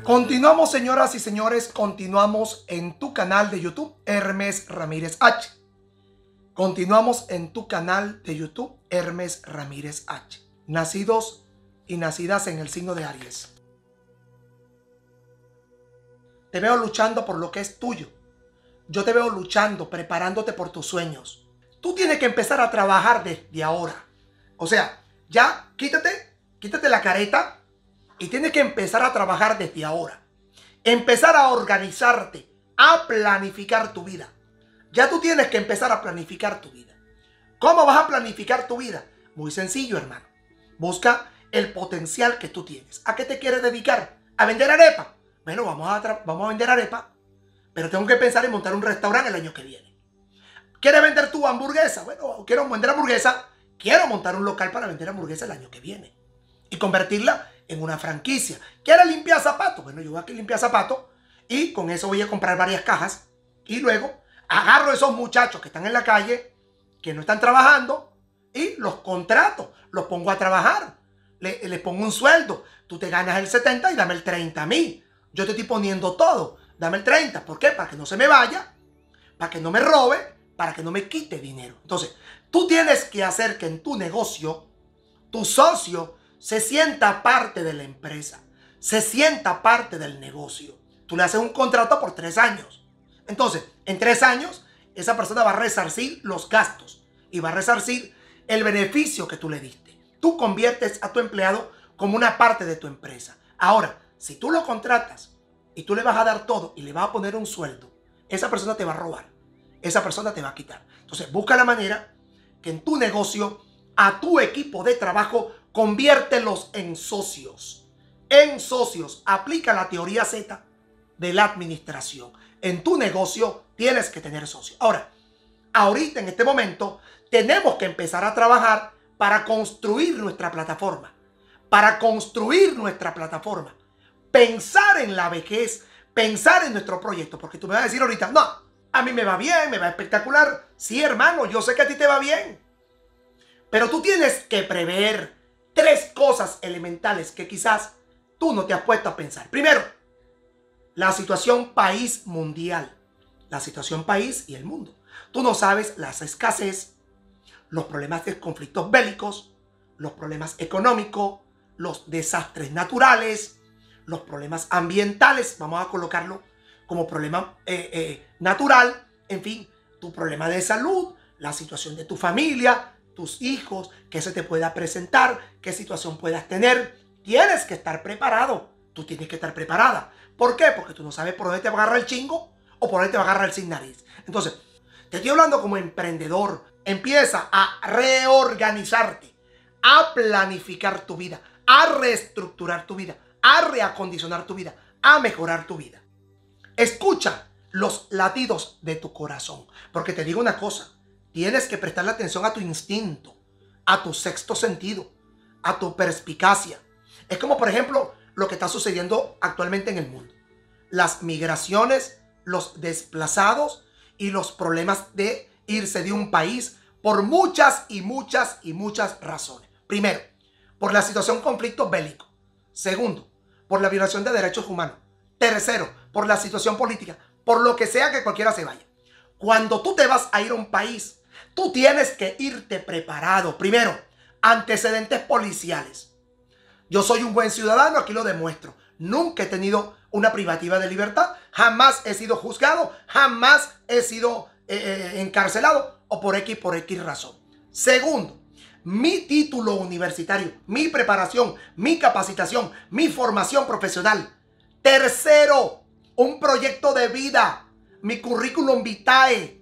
Continuamos, señoras y señores, continuamos en tu canal de YouTube, Hermes Ramírez H. Continuamos en tu canal de YouTube, Hermes Ramírez H. Nacidos y nacidas en el signo de Aries. Te veo luchando por lo que es tuyo. Yo te veo luchando, preparándote por tus sueños. Tú tienes que empezar a trabajar desde ahora. O sea, ya quítate la careta y tienes que empezar a trabajar desde ahora. Empezar a organizarte, a planificar tu vida. Ya tú tienes que empezar a planificar tu vida. ¿Cómo vas a planificar tu vida? Muy sencillo, hermano. Busca el potencial que tú tienes. ¿A qué te quieres dedicar? ¿A vender arepa? Bueno, vamos a vender arepa, pero tengo que pensar en montar un restaurante el año que viene. ¿Quieres vender tu hamburguesa? Bueno, quiero vender hamburguesa. Quiero montar un local para vender hamburguesa el año que viene y convertirla en una franquicia. ¿Quieres limpiar zapatos? Bueno, yo voy a limpiar zapatos y con eso voy a comprar varias cajas y luego agarro a esos muchachos que están en la calle, que no están trabajando y los contrato, los pongo a trabajar. Les pongo un sueldo. Tú te ganas el 70 y dame el 30 a mí. Yo te estoy poniendo todo. Dame el 30. ¿Por qué? Para que no se me vaya, para que no me robe, para que no me quite dinero. Entonces, tú tienes que hacer que en tu negocio, tu socio se sienta parte de la empresa, se sienta parte del negocio. Tú le haces un contrato por 3 años. Entonces, en 3 años, esa persona va a resarcir los gastos y va a resarcir el beneficio que tú le diste. Tú conviertes a tu empleado como una parte de tu empresa. Ahora, si tú lo contratas y tú le vas a dar todo y le vas a poner un sueldo, esa persona te va a robar. Esa persona te va a quitar. Entonces, busca la manera que en tu negocio, a tu equipo de trabajo, conviértelos en socios. En socios. Aplica la teoría Z de la administración. En tu negocio tienes que tener socios. Ahora, ahorita en este momento, tenemos que empezar a trabajar para construir nuestra plataforma. Para construir nuestra plataforma. Pensar en la vejez. Pensar en nuestro proyecto. Porque tú me vas a decir ahorita, no, a mí me va bien, me va espectacular. Sí, hermano, yo sé que a ti te va bien. Pero tú tienes que prever 3 cosas elementales que quizás tú no te has puesto a pensar. Primero, la situación país mundial. La situación país y el mundo. Tú no sabes las escasez, los problemas de conflictos bélicos, los problemas económicos, los desastres naturales, los problemas ambientales. Vamos a colocarlo como problema natural. En fin, tu problema de salud, la situación de tu familia, tus hijos, qué se te pueda presentar, qué situación puedas tener. Tienes que estar preparado. Tú tienes que estar preparada. ¿Por qué? Porque tú no sabes por dónde te va a agarrar el chingo o por dónde te va a agarrar el sin nariz. Entonces, te estoy hablando como emprendedor. Empieza a reorganizarte, a planificar tu vida, a reestructurar tu vida, a reacondicionar tu vida, a mejorar tu vida. Escucha los latidos de tu corazón. Porque te digo una cosa. Tienes que prestarle atención a tu instinto, a tu sexto sentido, a tu perspicacia. Es como, por ejemplo, lo que está sucediendo actualmente en el mundo. Las migraciones, los desplazados y los problemas de irse de un país por muchas razones. Primero, por la situación conflicto bélico. Segundo, por la violación de derechos humanos. Tercero, por la situación política. Por lo que sea que cualquiera se vaya. Cuando tú te vas a ir a un país, tú tienes que irte preparado. Primero, antecedentes policiales. Yo soy un buen ciudadano, aquí lo demuestro. Nunca he tenido una privativa de libertad. Jamás he sido juzgado. Jamás he sido encarcelado o por X razón. Segundo, mi título universitario, mi preparación, mi capacitación, mi formación profesional. Tercero, un proyecto de vida. Mi currículum vitae.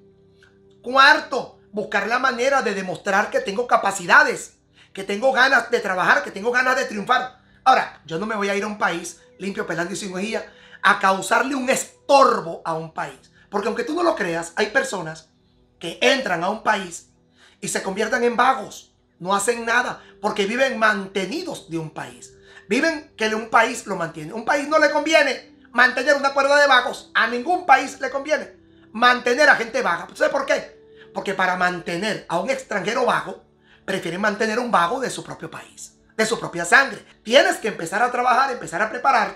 Cuarto, buscar la manera de demostrar que tengo capacidades, que tengo ganas de trabajar, que tengo ganas de triunfar. Ahora, yo no me voy a ir a un país limpio, pelando y sin mejilla a causarle un estorbo a un país. Porque aunque tú no lo creas, hay personas que entran a un país y se convierten en vagos. No hacen nada porque viven mantenidos de un país. Viven que un país lo mantiene. Un país no le conviene mantener una cuerda de vagos. A ningún país le conviene mantener a gente vaga. ¿Sabes por qué? Porque para mantener a un extranjero vago, prefieren mantener un vago de su propio país, de su propia sangre. Tienes que empezar a trabajar, empezar a prepararte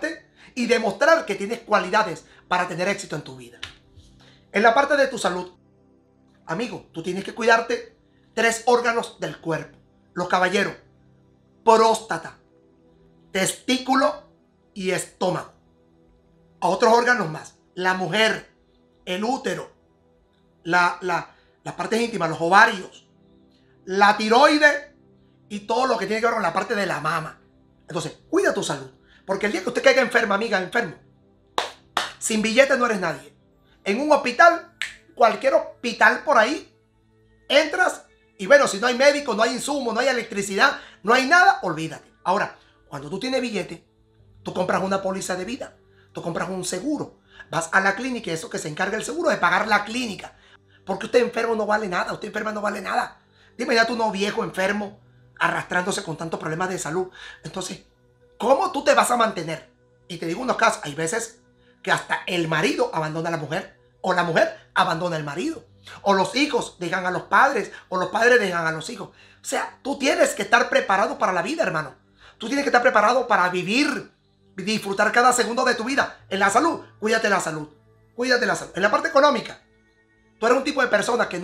y demostrar que tienes cualidades para tener éxito en tu vida. En la parte de tu salud, amigo, tú tienes que cuidarte 3 órganos del cuerpo. Los caballeros: próstata, testículo y estómago. A otros órganos más: la mujer, el útero, las partes íntimas, los ovarios, la tiroides y todo lo que tiene que ver con la parte de la mama. Entonces, cuida tu salud. Porque el día que usted caiga enferma, amiga, enfermo, sin billete no eres nadie. En un hospital, cualquier hospital por ahí, entras y bueno, si no hay médico, no hay insumo, no hay electricidad, no hay nada, olvídate. Ahora, cuando tú tienes billete, tú compras una póliza de vida, tú compras un seguro, vas a la clínica y eso que se encarga el seguro de pagar la clínica. Porque usted enfermo no vale nada, usted enferma no vale nada. Dime ya tú, no viejo enfermo, arrastrándose con tantos problemas de salud. Entonces, ¿cómo tú te vas a mantener? Y te digo unos casos, hay veces que hasta el marido abandona a la mujer, o la mujer abandona al marido, o los hijos dejan a los padres, o los padres dejan a los hijos. O sea, tú tienes que estar preparado para la vida, hermano. Tú tienes que estar preparado para vivir, disfrutar cada segundo de tu vida. En la salud, cuídate la salud. Cuídate la salud. En la parte económica, tú eres un tipo de persona que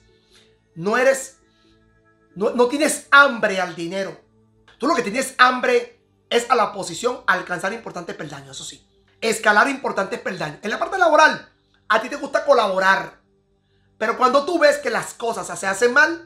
no tienes hambre al dinero. Tú lo que tienes hambre es a la posición, a alcanzar importantes peldaños, eso sí. Escalar importantes peldaños. En la parte laboral, a ti te gusta colaborar. Pero cuando tú ves que las cosas se hacen mal,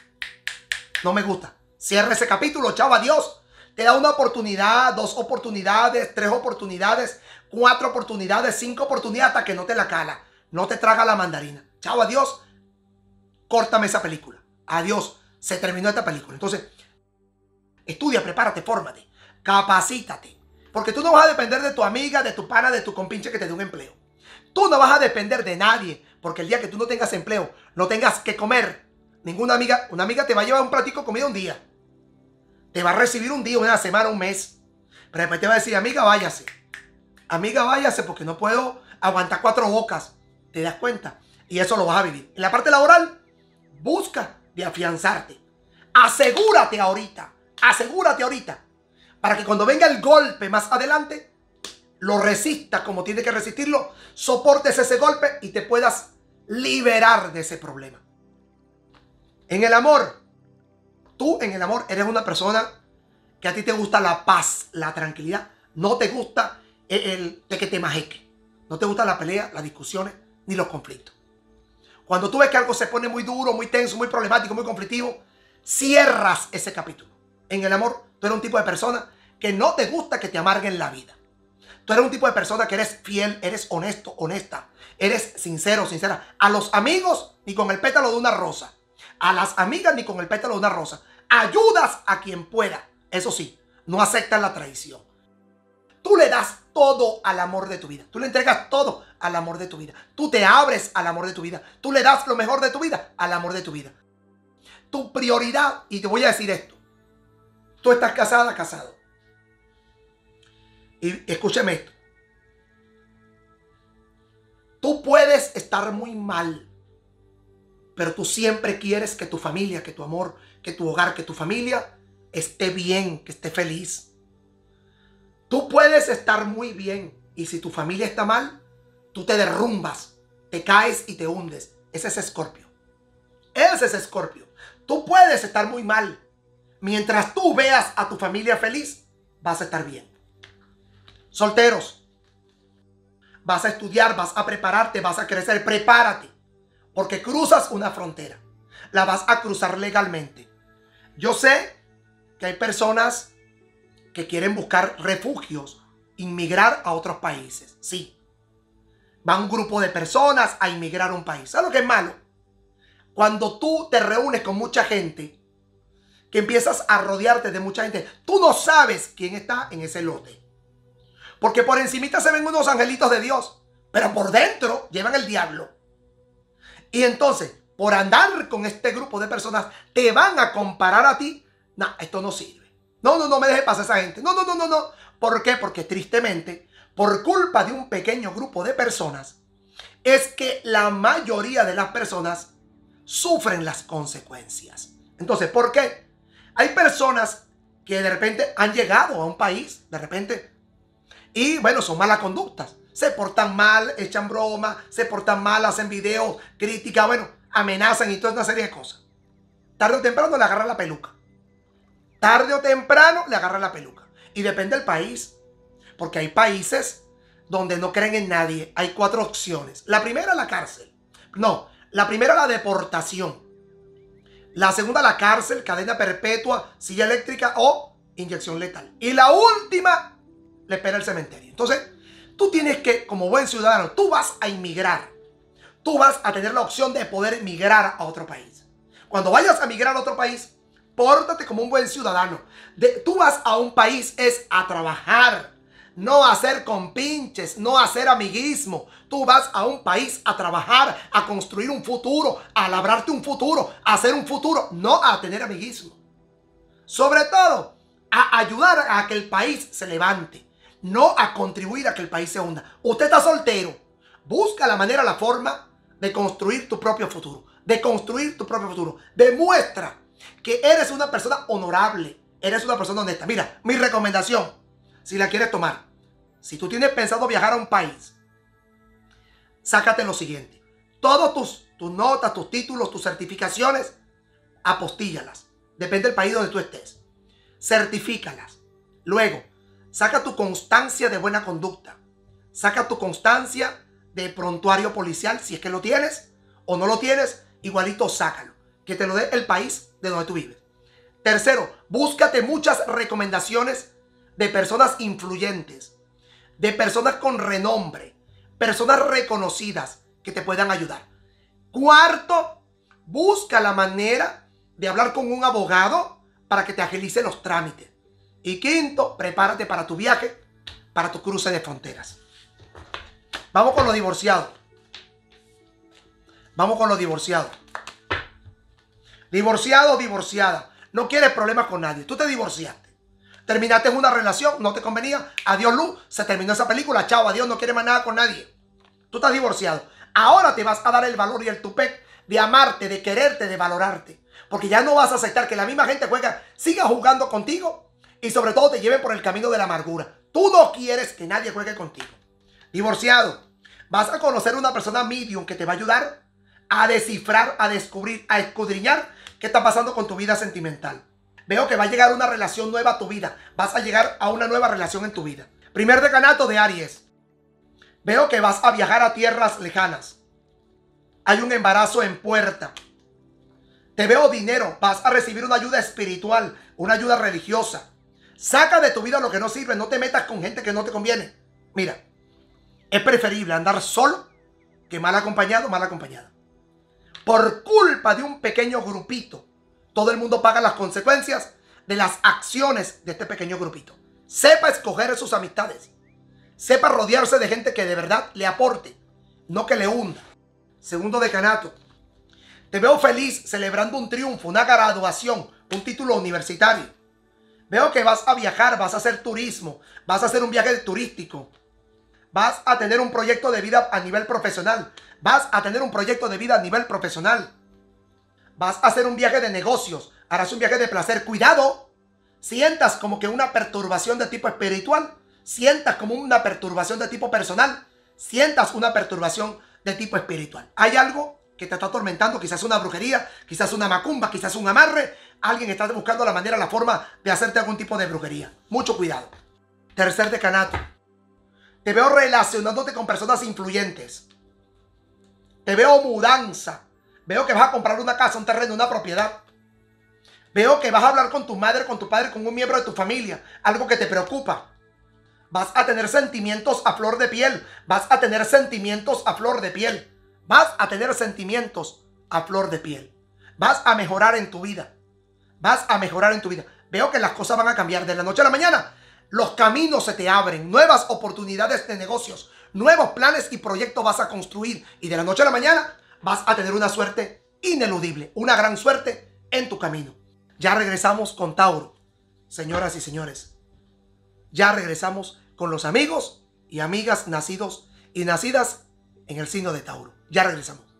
no me gusta. Cierra ese capítulo, chao, adiós. Te da una oportunidad, 2 oportunidades, 3 oportunidades, 4 oportunidades, 5 oportunidades hasta que no te la cala. No te traga la mandarina. Chao, adiós. Córtame esa película. Adiós. Se terminó esta película. Entonces, estudia, prepárate, fórmate, capacítate. Porque tú no vas a depender de tu amiga, de tu pana, de tu compinche que te dé un empleo. Tú no vas a depender de nadie. Porque el día que tú no tengas empleo, no tengas que comer, una amiga te va a llevar un platico de comida un día. Te va a recibir un día, una semana, un mes. Pero después te va a decir, amiga, váyase. Amiga, váyase porque no puedo aguantar 4 bocas. ¿Te das cuenta? Y eso lo vas a vivir. En la parte laboral, busca de afianzarte. Asegúrate ahorita. Para que cuando venga el golpe más adelante, lo resistas como tiene que resistirlo, soportes ese golpe y te puedas liberar de ese problema. En el amor, tú en el amor eres una persona que a ti te gusta la paz, la tranquilidad. No te gusta el de que te majeque. No te gusta la pelea, las discusiones, ni los conflictos. Cuando tú ves que algo se pone muy duro, muy tenso, muy problemático, muy conflictivo, cierras ese capítulo. En el amor, tú eres un tipo de persona que no te gusta que te amarguen la vida. Tú eres un tipo de persona que eres fiel, eres honesto, honesta. Eres sincero, sincera. A los amigos, ni con el pétalo de una rosa. A las amigas, ni con el pétalo de una rosa. Ayudas a quien pueda. Eso sí, no aceptas la traición. Tú le das todo al amor de tu vida. Tú le entregas todo al amor de tu vida. Tú te abres al amor de tu vida. Tú le das lo mejor de tu vida al amor de tu vida. Tu prioridad, y te voy a decir esto. Tú estás casada, casado. Y escúcheme esto. Tú puedes estar muy mal, pero tú siempre quieres que tu familia, que tu amor, que tu hogar, que tu familia esté bien, que esté feliz. Tú puedes estar muy bien y si tu familia está mal, tú te derrumbas, te caes y te hundes. Ese es Escorpio. Ese es Escorpio. Tú puedes estar muy mal. Mientras tú veas a tu familia feliz, vas a estar bien. Solteros, vas a estudiar, vas a prepararte, vas a crecer, prepárate. Porque cruzas una frontera. La vas a cruzar legalmente. Yo sé que hay personas que quieren buscar refugios, inmigrar a otros países. Sí. Va un grupo de personas a inmigrar a un país. ¿Sabes lo que es malo? Cuando tú te reúnes con mucha gente, que empiezas a rodearte de mucha gente, tú no sabes quién está en ese lote. Porque por encimita se ven unos angelitos de Dios, pero por dentro llevan el diablo. Y entonces, por andar con este grupo de personas, te van a comparar a ti. No, esto no sirve. No me dejes pasar esa gente. No. ¿Por qué? Porque tristemente, por culpa de un pequeño grupo de personas, es que la mayoría de las personas sufren las consecuencias. Entonces, ¿por qué? Hay personas que de repente han llegado a un país, de repente, Y bueno, son malas conductas. Se portan mal, echan broma, se portan mal, hacen videos, críticas, bueno, amenazan y toda una serie de cosas. Tarde o temprano le agarran la peluca. Tarde o temprano le agarran la peluca. Y depende del país. Porque hay países donde no creen en nadie. Hay 4 opciones. La primera, la cárcel. No, la primera, la deportación. La segunda, la cárcel, cadena perpetua, silla eléctrica o inyección letal. Y la última, le espera el cementerio. Entonces, tú tienes que, como buen ciudadano, tú vas a inmigrar. Tú vas a tener la opción de poder migrar a otro país. Cuando vayas a migrar a otro país, pórtate como un buen ciudadano. Tú vas a un país es a trabajar, no a hacer compinches, no a hacer amiguismo. Tú vas a un país a trabajar, a construir un futuro, a labrarte un futuro, a hacer un futuro, no a tener amiguismo. Sobre todo, a ayudar a que el país se levante, no a contribuir a que el país se hunda. Usted está soltero, busca la manera, la forma de construir tu propio futuro, de construir tu propio futuro. Demuestra que eres una persona honorable, eres una persona honesta. Mira, mi recomendación, si la quieres tomar, si tú tienes pensado viajar a un país, sácate lo siguiente. Todos tus notas, tus títulos, tus certificaciones, apostíllalas. Depende del país donde tú estés. Certifícalas. Luego, saca tu constancia de buena conducta. Saca tu constancia de prontuario policial, si es que lo tienes o no lo tienes, igualito sácalo. Que te lo dé el país de donde tú vives. Tercero, búscate muchas recomendaciones de personas influyentes, de personas con renombre, personas reconocidas que te puedan ayudar. Cuarto, busca la manera de hablar con un abogado para que te agilice los trámites. Y quinto, prepárate para tu viaje, para tu cruce de fronteras. Vamos con los divorciados. Vamos con los divorciados. Divorciado o divorciada. No quieres problemas con nadie. Tú te divorciaste. Terminaste una relación, no te convenía. Adiós, luz. Se terminó esa película. Chao, adiós. No quieres más nada con nadie. Tú estás divorciado. Ahora te vas a dar el valor y el tupé de amarte, de quererte, de valorarte. Porque ya no vas a aceptar que la misma gente siga jugando contigo y sobre todo te lleven por el camino de la amargura. Tú no quieres que nadie juegue contigo. Divorciado. Vas a conocer una persona medium que te va a ayudar a descifrar, a descubrir, a escudriñar qué está pasando con tu vida sentimental. Veo que va a llegar una relación nueva a tu vida. Vas a llegar a una nueva relación en tu vida. Primer decanato de Aries. Veo que vas a viajar a tierras lejanas. Hay un embarazo en puerta. Te veo dinero. Vas a recibir una ayuda espiritual, una ayuda religiosa. Saca de tu vida lo que no sirve. No te metas con gente que no te conviene. Mira, es preferible andar solo que mal acompañado, mal acompañada. Por culpa de un pequeño grupito, todo el mundo paga las consecuencias de las acciones de este pequeño grupito. Sepa escoger sus amistades. Sepa rodearse de gente que de verdad le aporte, no que le hunda. Segundo decanato. Te veo feliz celebrando un triunfo, una graduación, un título universitario. Veo que vas a viajar, vas a hacer turismo, vas a hacer un viaje turístico. Vas a tener un proyecto de vida a nivel profesional. Vas a tener un proyecto de vida a nivel profesional. Vas a hacer un viaje de negocios. Harás un viaje de placer. Cuidado. Sientas como que una perturbación de tipo espiritual. Sientas como una perturbación de tipo personal. Sientas una perturbación de tipo espiritual. Hay algo que te está atormentando. Quizás una brujería. Quizás una macumba. Quizás un amarre. Alguien está buscando la manera, la forma de hacerte algún tipo de brujería. Mucho cuidado. Tercer decanato. Te veo relacionándote con personas influyentes. Te veo mudanza. Veo que vas a comprar una casa, un terreno, una propiedad. Veo que vas a hablar con tu madre, con tu padre, con un miembro de tu familia. Algo que te preocupa. Vas a tener sentimientos a flor de piel. Vas a tener sentimientos a flor de piel. Vas a tener sentimientos a flor de piel. Vas a mejorar en tu vida. Vas a mejorar en tu vida. Veo que las cosas van a cambiar de la noche a la mañana. Los caminos se te abren, nuevas oportunidades de negocios, nuevos planes y proyectos vas a construir. Y de la noche a la mañana vas a tener una suerte ineludible, una gran suerte en tu camino. Ya regresamos con Tauro, señoras y señores. Ya regresamos con los amigos y amigas nacidos y nacidas en el signo de Tauro. Ya regresamos.